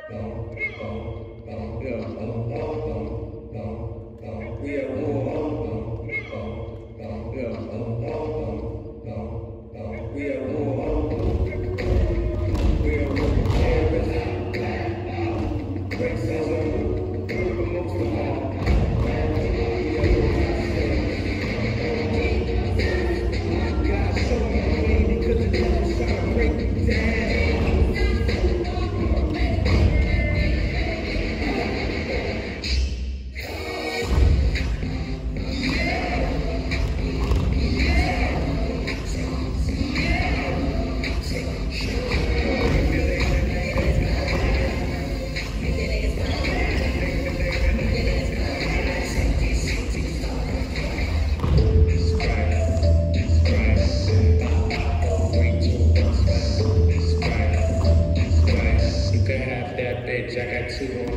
We at war. We at war. We at war. Racism, but most of all, God showed me because the devil's trying to break me down. I got two on